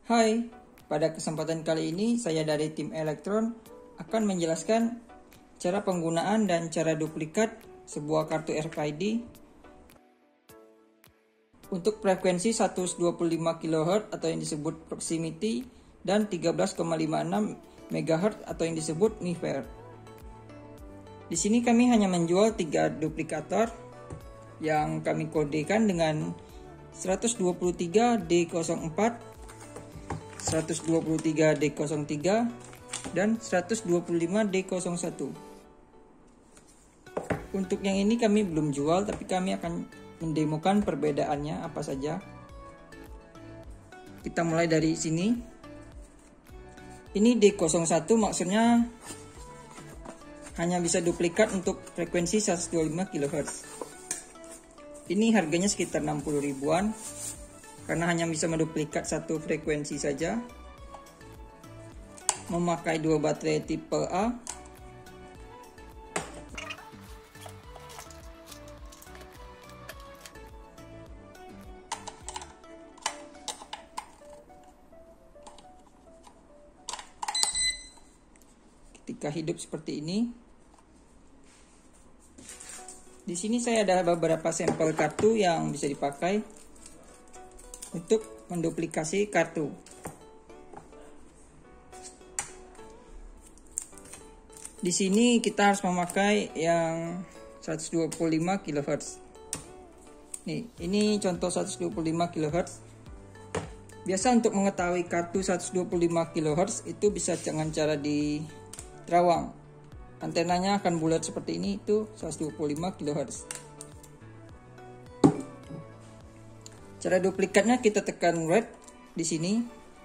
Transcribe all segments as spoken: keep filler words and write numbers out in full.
Hai, pada kesempatan kali ini saya dari tim Elektron akan menjelaskan cara penggunaan dan cara duplikat sebuah kartu R F I D untuk frekuensi seratus dua puluh lima kilohertz atau yang disebut proximity dan tiga belas koma lima enam megahertz atau yang disebut MIFARE. Di sini kami hanya menjual tiga duplikator yang kami kodekan dengan seratus dua puluh tiga D nol empat, seratus dua puluh tiga D nol tiga, dan seratus dua puluh lima D nol satu. Untuk yang ini kami belum jual, tapi kami akan mendemokan perbedaannya apa saja. Kita mulai dari sini. Ini D nol satu maksudnya hanya bisa duplikat untuk frekuensi seratus dua puluh lima kilohertz. Ini harganya sekitar enam puluh ribuan karena hanya bisa menduplikat satu frekuensi saja. Memakai dua baterai tipe A. Ketika hidup seperti ini. Di sini saya ada beberapa sampel kartu yang bisa dipakai untuk menduplikasi kartu. Di sini kita harus memakai yang seratus dua puluh lima kilohertz. Nih, ini contoh seratus dua puluh lima kilohertz. Biasa untuk mengetahui kartu seratus dua puluh lima kilohertz itu bisa dengan cara di terawang. Antenanya akan bulat seperti ini, itu seratus dua puluh lima kilohertz. Cara duplikatnya kita tekan red di sini.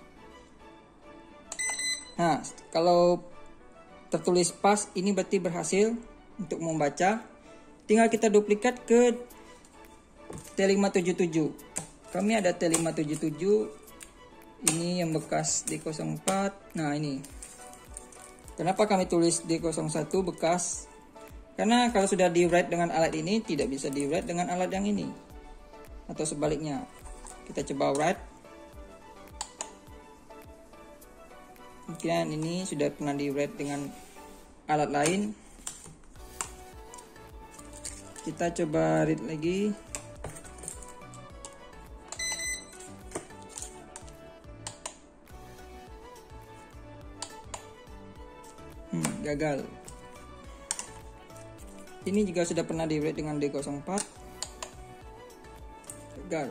Nah, kalau tertulis pas, ini berarti berhasil untuk membaca. Tinggal kita duplikat ke T lima tujuh tujuh. Kami ada T lima tujuh tujuh. Ini yang bekas D nol empat. Nah, ini. Kenapa kami tulis D nol satu bekas? Karena kalau sudah di write dengan alat ini, tidak bisa di write dengan alat yang ini. Atau sebaliknya. Kita coba write. Mungkin ini sudah pernah di write dengan alat lain. Kita coba read lagi. Hmm, gagal. Ini juga sudah pernah di write dengan D nol empat. Gagal.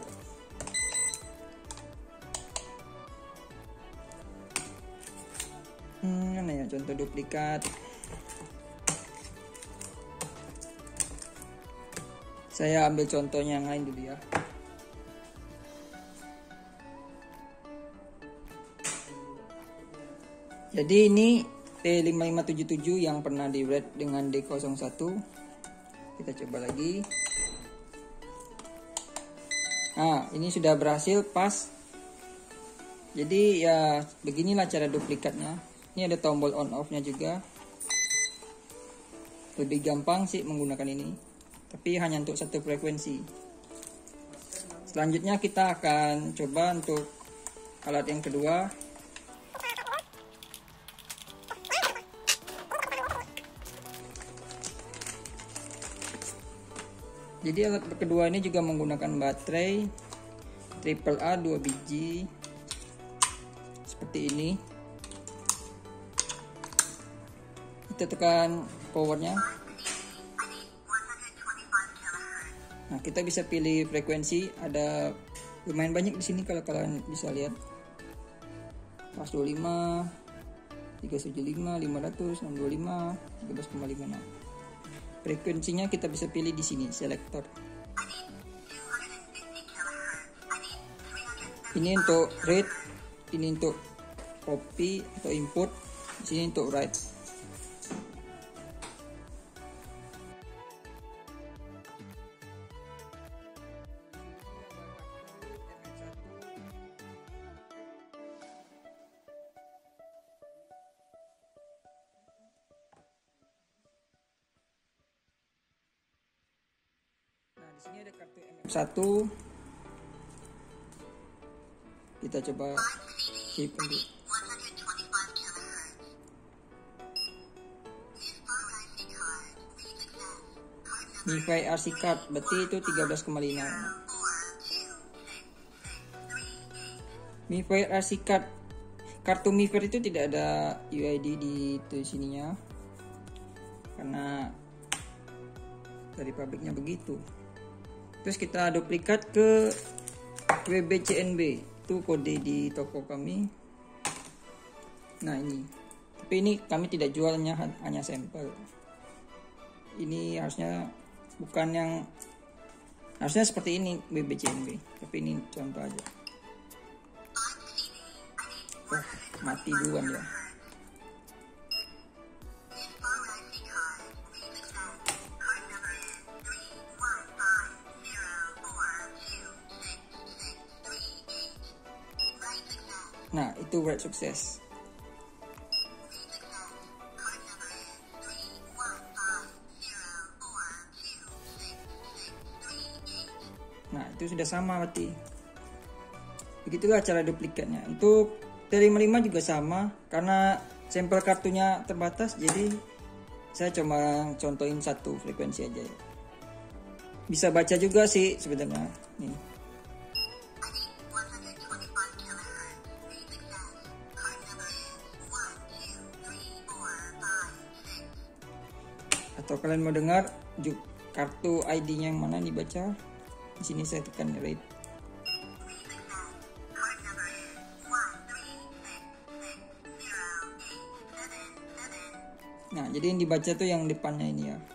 Hmm, mana ya contoh duplikat? Saya ambil contohnya yang lain dulu ya. Jadi ini T lima lima tujuh tujuh yang pernah di write dengan D nol satu. Kita coba lagi. Nah, ini sudah berhasil pas. Jadi ya beginilah cara duplikatnya. Ini ada tombol on off nya juga. Lebih gampang sih menggunakan ini, tapi hanya untuk satu frekuensi. Selanjutnya kita akan coba untuk alat yang kedua. Jadi alat kedua ini juga menggunakan baterai triple A dua biji seperti ini. Kita tekan powernya. Nah, kita bisa pilih frekuensi. Ada lumayan banyak di sini kalau kalian bisa lihat. seratus dua puluh lima, tiga ratus tujuh puluh lima, lima ratus, enam ratus dua puluh lima, tiga belas koma lima enam. Frekuensinya kita bisa pilih di sini, selektor. Ini untuk read, ini untuk copy atau input, di sini untuk write. Di sini ada kartu M F satu. Kita coba chip untuk MiFi R C card, berarti itu tiga belas koma lima. MiFi R C card, kartu MiFi itu tidak ada U I D di itu sininya, karena dari pabriknya begitu. Terus kita duplikat ke W B C N B, itu kode di toko kami. Nah ini, tapi ini kami tidak jualnya, hanya sampel. Ini harusnya bukan yang, harusnya seperti ini W B C N B, tapi ini contoh aja. Oh, mati duluan ya. Nah, itu write sukses. Nah, itu sudah sama berarti. Begitulah cara duplikatnya. Untuk T lima puluh lima juga sama, karena sampel kartunya terbatas, jadi saya cuma contohin satu frekuensi aja. Bisa baca juga sih sebenarnya. Nih. Atau kalian mau dengar kartu I D-nya yang mana dibaca? Di sini saya tekan rate. Nah, jadi yang dibaca tuh yang depannya ini ya.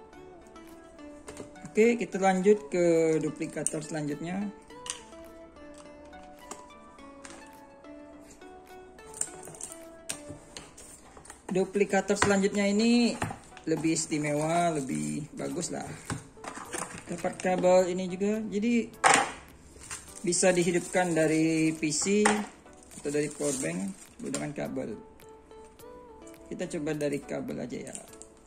Oke, kita lanjut ke duplikator selanjutnya. Duplikator selanjutnya ini lebih istimewa, lebih bagus lah. Dapat kabel ini juga, jadi bisa dihidupkan dari P C atau dari powerbank menggunakan kabel. Kita coba dari kabel aja ya.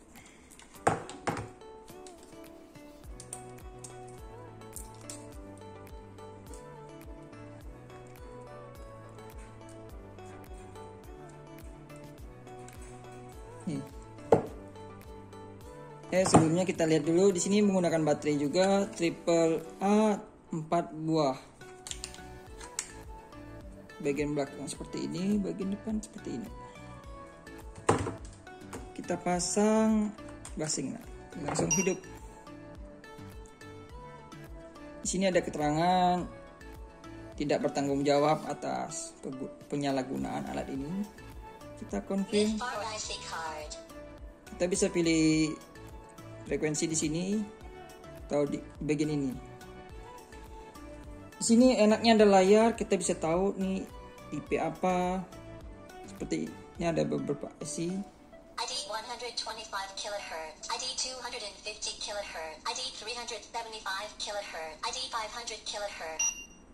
Nih. Eh sebelumnya kita lihat dulu, di sini menggunakan baterai juga triple A empat buah. Bagian belakang seperti ini, bagian depan seperti ini. Kita pasang gasing, nah, langsung hidup. Di sini ada keterangan tidak bertanggung jawab atas penyalahgunaan alat ini. Kita confirm. Kita bisa pilih frekuensi di sini atau di bagian ini. Di sini enaknya ada layar, kita bisa tahu nih I P apa. Seperti ini ada beberapa I C. I D one twenty-five kilohertz, I D two fifty kilohertz, I D three seventy-five kilohertz, I D five hundred kilohertz.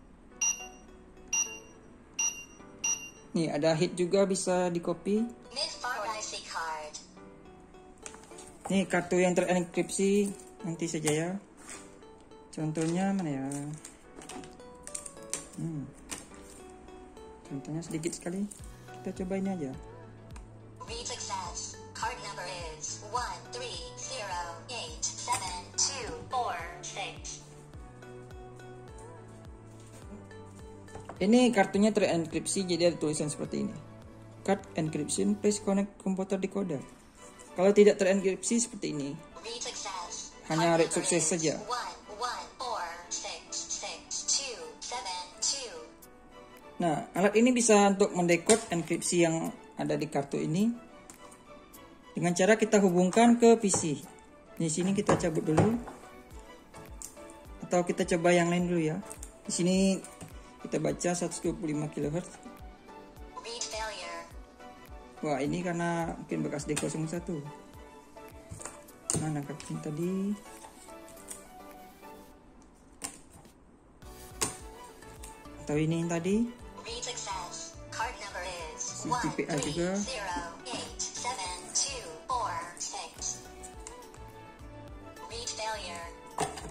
Nih ada hit juga, bisa di copy. Nih kartu yang terenkripsi nanti saja ya. Contohnya mana ya? Hmm. Contohnya sedikit sekali. Kita coba ini aja. Read success. Card number is one three zero eight seven two four six. Ini kartunya terenkripsi, jadi ada tulisan seperti ini. Card encryption, please connect computer decoder. Kalau tidak terenkripsi seperti ini. Hanya read sukses saja. Nah, alat ini bisa untuk mendekode enkripsi yang ada di kartu ini dengan cara kita hubungkan ke P C. Di sini kita cabut dulu, atau kita coba yang lain dulu ya. Di sini kita baca seratus dua puluh lima kilohertz. Wah, ini karena mungkin bekas D nol satu. Mana kartunya tadi? Atau ini yang tadi? C T P A juga.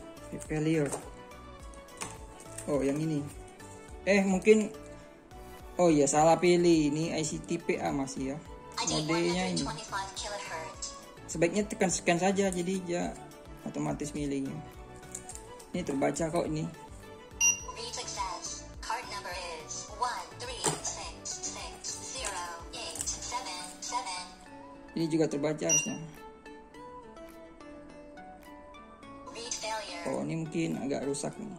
Failure. Oh, yang ini. Eh, mungkin Oh iya, salah pilih. Ini I C T P A masih ya. I D Modenya ini. one twenty-five kilohertz. Sebaiknya tekan scan saja, jadi dia otomatis milihnya. Ini terbaca kok ini. Read success. Card number is one three six six zero eight seven seven. Ini juga terbaca harusnya. Read failure. Oh, ini mungkin agak rusak nih.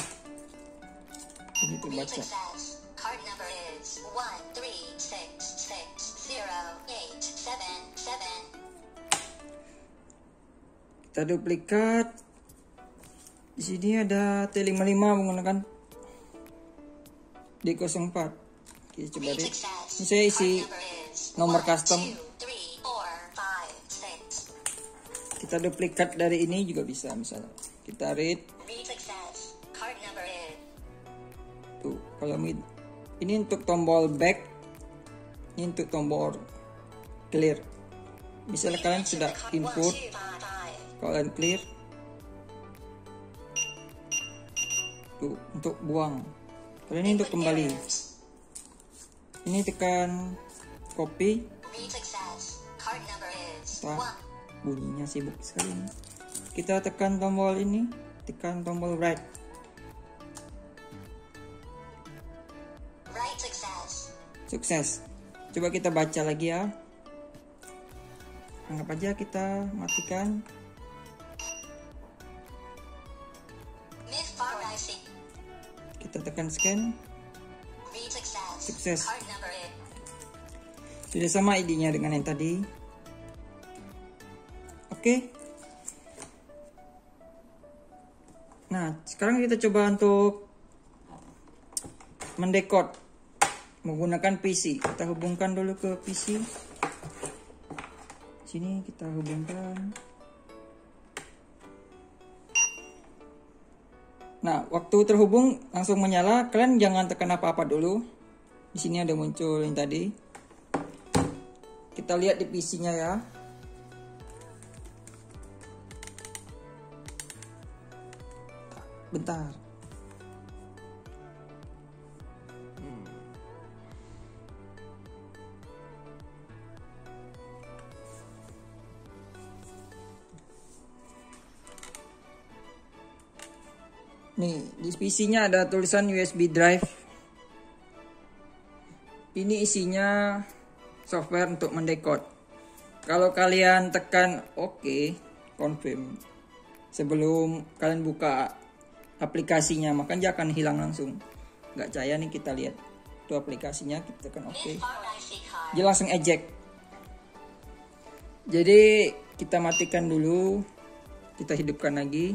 Ini Read terbaca. success. Card number is one three six six zero eight seven seven. Kita duplikat. Di sini ada T lima puluh lima menggunakan D nol empat. Kita coba Read deh. success. Ini saya isi Card number is nomor one, custom. two, three, four, five, six. Kita duplikat dari ini juga bisa, misalnya. Kita read. Read success. Card number is Tuh, kalau mid. Ini untuk tombol back. Ini untuk tombol clear. Misalnya kalian sudah input, kalian clear. Tuh, untuk buang. Kalau ini untuk kembali. Ini tekan copy. Read success. Card number is Kita one. bunyinya sibuk sekali ini. Kita tekan tombol ini, tekan tombol right. Write success. Sukses. Coba kita baca lagi ya. Anggap aja kita matikan. Myth far rising. Kita tekan scan. Read success. Sukses. Card number is Sudah sama I D-nya dengan yang tadi. Oke. Nah, sekarang kita coba untuk mendekod menggunakan P C. Kita hubungkan dulu ke P C. Sini kita hubungkan. Nah, waktu terhubung langsung menyala. Kalian jangan tekan apa-apa dulu. Di sini ada muncul yang tadi. Kita lihat di P C-nya ya. Bentar. Nih, di P C-nya ada tulisan U S B drive. Ini isinya software untuk mendekod. Kalau kalian tekan OK, confirm, sebelum kalian buka aplikasinya, maka dia akan hilang langsung. Nggak percaya nih, kita lihat itu aplikasinya, kita tekan OK. Myth far rising card. Dia langsung eject. Jadi kita matikan dulu, kita hidupkan lagi.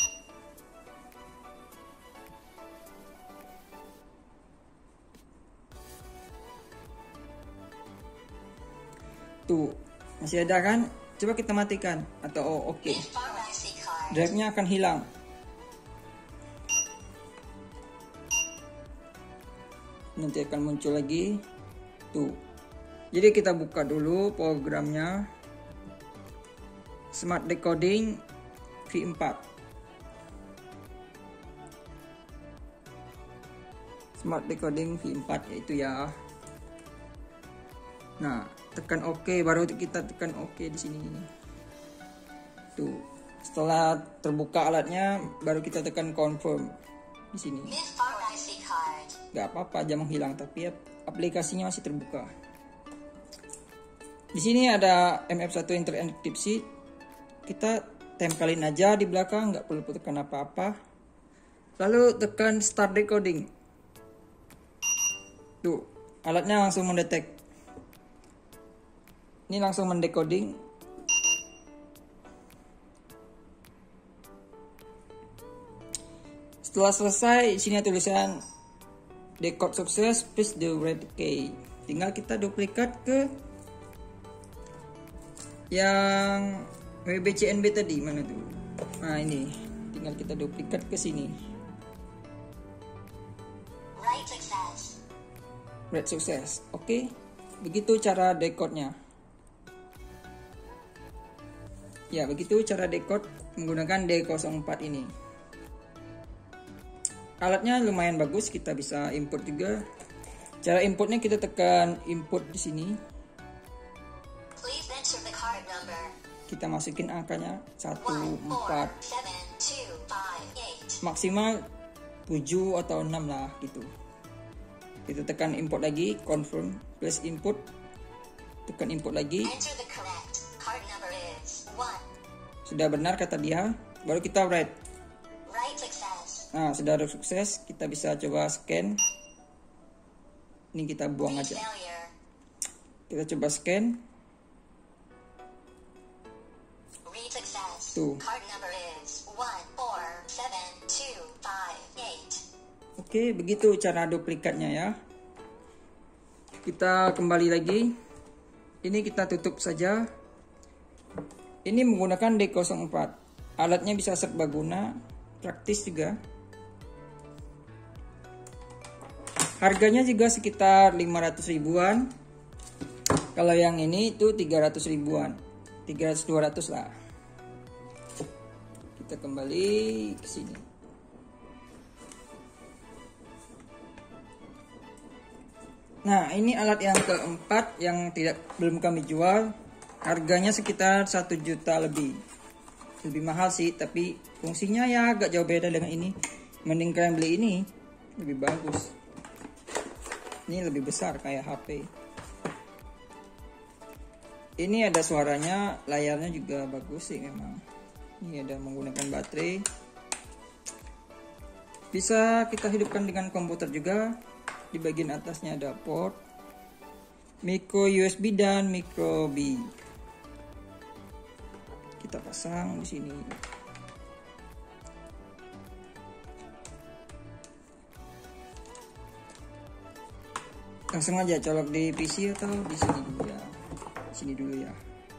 Tuh, masih ada kan? Coba kita matikan atau oh, oke. Okay. Myth far rising card. Drive-nya akan hilang. Nanti akan muncul lagi. Tuh. Jadi kita buka dulu programnya. Smart Decoding V empat. Smart Decoding V empat yaitu ya. Nah, tekan OK, baru kita tekan OK di sini. Tuh. Setelah terbuka alatnya, baru kita tekan confirm di sini. Myth far rising card. Gak apa-apa, aja menghilang, tapi aplikasinya masih terbuka. Di sini ada M F satu Internet Encryption. Kita tempelin aja di belakang, nggak perlu tekan apa-apa. Lalu tekan Start Decoding. Tuh, alatnya langsung mendetek. Ini langsung mendecoding. Setelah selesai, sini ada tulisan decode sukses, please do red key. Tinggal kita duplikat ke yang W B C N B tadi, mana tuh? Nah, ini. Tinggal kita duplikat ke sini. Write success. Red sukses. Oke. Begitu cara decode-nya. Ya, begitu cara decode menggunakan D nol empat ini. Alatnya lumayan bagus, kita bisa import juga. Cara inputnya kita tekan input di sini. Please enter the card number. Kita masukin angkanya satu, one four empat, seven two five eight. maksimal tujuh atau enam lah gitu. Kita tekan input lagi, confirm, place input. Tekan input lagi. Enter the correct card number is one. Sudah benar kata dia, baru kita write. Write success. Nah, sudah sukses, kita bisa coba scan. Ini kita buang Read aja. failure. Kita coba scan. Read success. Tuh. Card number is one four seven two five eight. Oke, begitu cara duplikatnya ya. Kita kembali lagi. Ini kita tutup saja. Ini menggunakan D nol empat. Alatnya bisa serbaguna, praktis juga. Harganya juga sekitar lima ratus ribuan. Kalau yang ini itu tiga ratus ribuan. tiga ratus dua ratus lah. Kita kembali ke sini. Nah, ini alat yang keempat yang tidak belum kami jual. Harganya sekitar satu juta lebih. Lebih mahal sih, tapi fungsinya ya agak jauh beda dengan ini. Mending kalian beli ini, lebih bagus. Ini lebih besar kayak H P. Ini ada suaranya, layarnya juga bagus sih memang. Ini ada menggunakan baterai. Bisa kita hidupkan dengan komputer juga. Di bagian atasnya ada port micro U S B dan micro B. Kita pasang di sini. Langsung aja colok di P C atau di sini dulu ya. Sini dulu ya.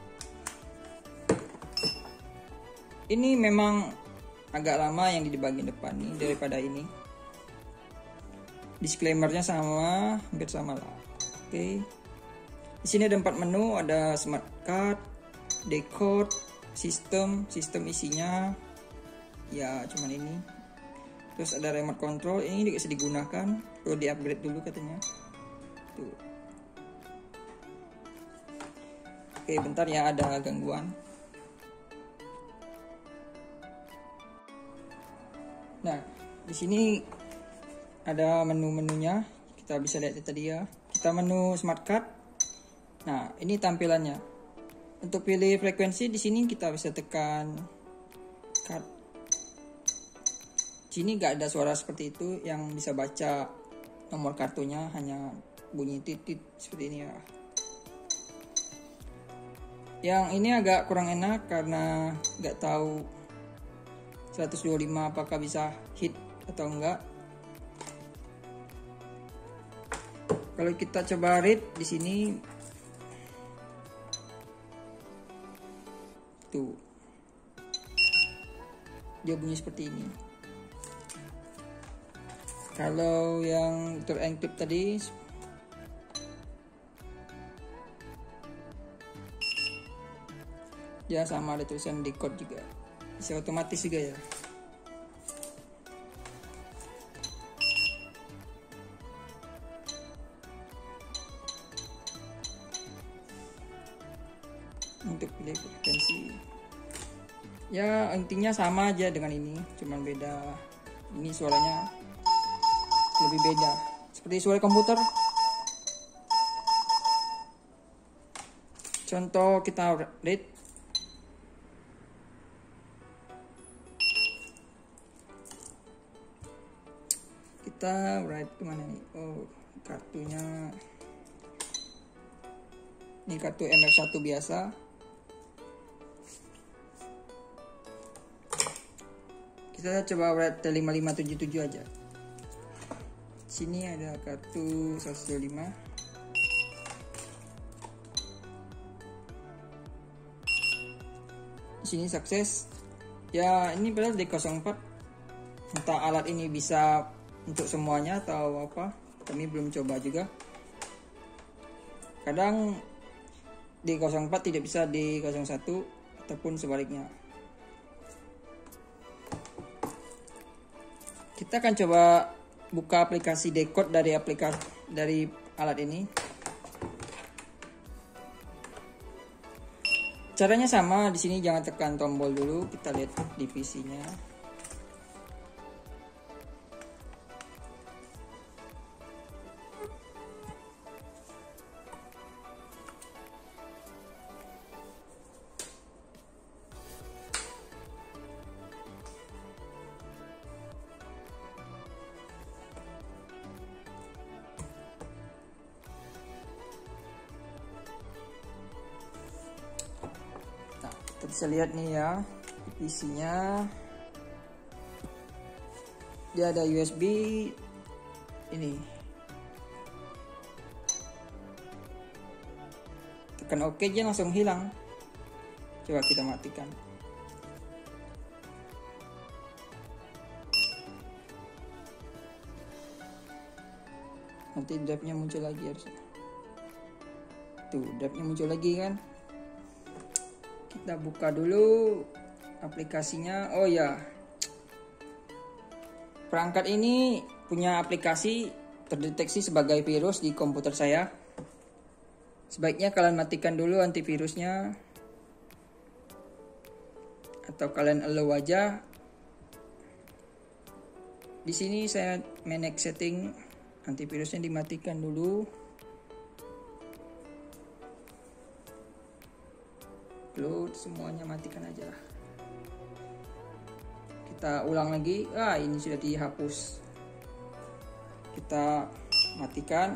Ini memang agak lama yang di bagian depan nih daripada ini. Disclaimernya sama, hampir sama lah. Oke. Di sini ada empat menu, ada smart card, decode, sistem, sistem isinya ya cuman ini. Terus ada remote control, ini juga bisa digunakan, perlu di-upgrade dulu katanya. Tuh. Oke, bentar ya, ada gangguan. Nah, di sini ada menu-menunya. Kita bisa lihat tadi ya. Kita menu smart card. Nah, ini tampilannya. Untuk pilih frekuensi di sini kita bisa tekan card. Di sini nggak ada suara seperti itu, yang bisa baca nomor kartunya hanya bunyi titit seperti ini ya. Yang ini agak kurang enak karena nggak tahu seratus dua puluh lima apakah bisa hit atau enggak. Kalau kita coba read di sini tuh, dia bunyi seperti ini. Kalau yang terencrypt tadi ya sama, ada tulisan decode juga, bisa otomatis juga ya. Untuk pilih frekuensi ya intinya sama aja dengan ini, cuman beda ini suaranya lebih beda seperti suara komputer. Contoh kita read, kita write kemana nih? Oh, kartunya ini kartu M F satu biasa. Kita coba write T lima lima tujuh tujuh aja. Sini ada kartu seratus dua puluh lima. Di sini sukses. Ya, ini padahal D nol empat. Entah alat ini bisa untuk semuanya atau apa, kami belum coba juga. Kadang D nol empat tidak bisa D nol satu ataupun sebaliknya. Kita akan coba buka aplikasi decode dari aplikasi dari alat ini. Caranya sama, di sini jangan tekan tombol dulu, kita lihat divisinya. Kita bisa lihat nih ya, isinya dia ada U S B ini. Tekan OK aja langsung hilang. Coba kita matikan. Nanti drive-nya muncul lagi harusnya. Tuh, drive-nya muncul lagi kan. Kita buka dulu aplikasinya. Oh ya, perangkat ini punya aplikasi terdeteksi sebagai virus di komputer saya. Sebaiknya kalian matikan dulu antivirusnya, atau kalian allow aja. Di sini saya manage setting antivirusnya dimatikan dulu. Upload semuanya, matikan aja lah. Kita ulang lagi. Ah, ini sudah dihapus. Kita matikan.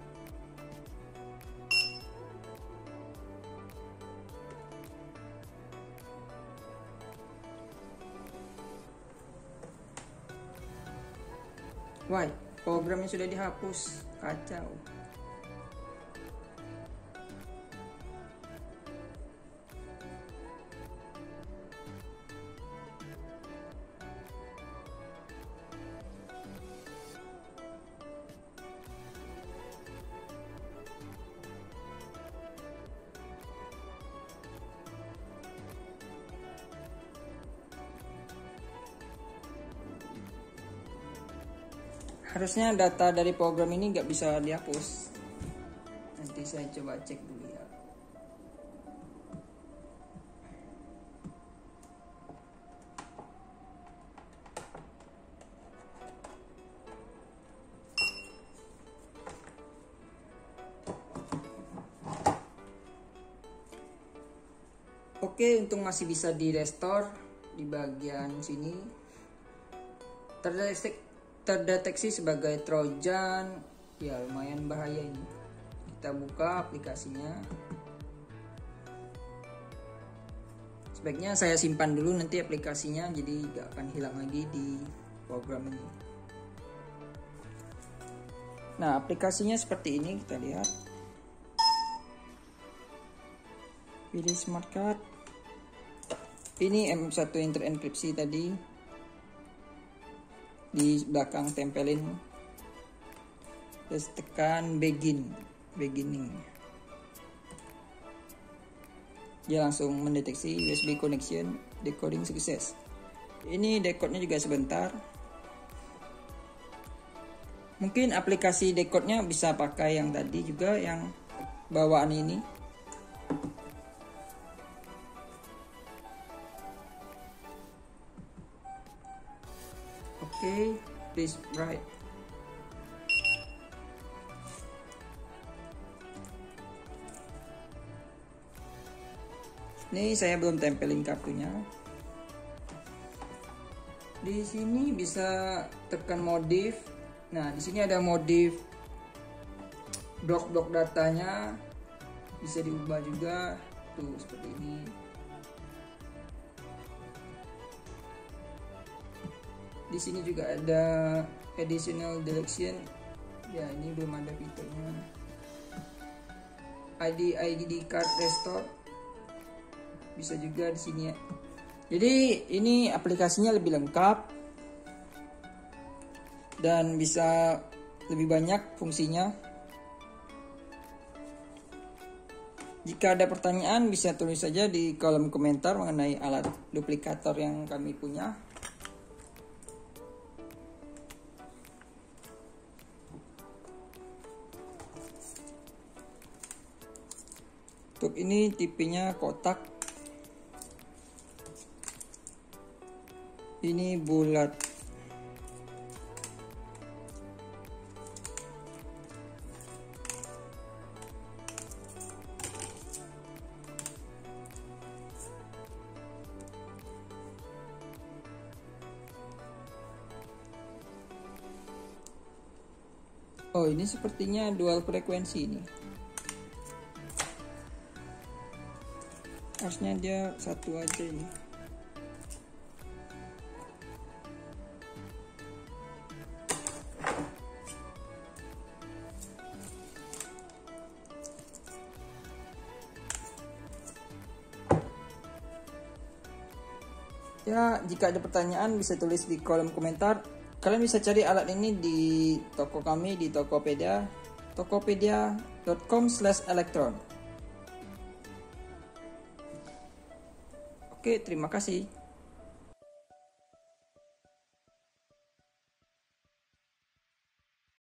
Wah, programnya sudah dihapus. Kacau. Harusnya data dari program ini nggak bisa dihapus. Nanti saya coba cek dulu ya. Oke, untung masih bisa di restore di bagian sini. Terdeteksi terdeteksi sebagai Trojan, ya lumayan bahaya ini. Kita buka aplikasinya. Sebaiknya saya simpan dulu nanti aplikasinya, jadi gak akan hilang lagi di program ini. Nah, aplikasinya seperti ini, kita lihat. Pilih smart card. Ini M satu interenkripsi tadi. Di belakang tempelin, terus tekan begin beginning, dia langsung mendeteksi U S B connection, decoding sukses. Ini decode-nya juga sebentar. Mungkin aplikasi decode-nya bisa pakai yang tadi juga, yang bawaan ini. Okay, please write. Ini saya belum tempelin kartunya. Di sini bisa tekan modif. Nah, di sini ada modif blok-blok datanya, bisa diubah juga. Tuh seperti ini. Di sini juga ada additional deletion. Ya, ini belum ada fiturnya. I D I D card restore bisa juga di sini ya. Jadi ini aplikasinya lebih lengkap dan bisa lebih banyak fungsinya. Jika ada pertanyaan bisa tulis saja di kolom komentar mengenai alat duplikator yang kami punya. Untuk ini tipenya kotak, ini bulat. Oh, ini sepertinya dual frekuensi ini. Harusnya dia satu aja ini. Ya, jika ada pertanyaan bisa tulis di kolom komentar. Kalian bisa cari alat ini di toko kami di Tokopedia, tokopedia dot com slash elektron. Oke, terima kasih.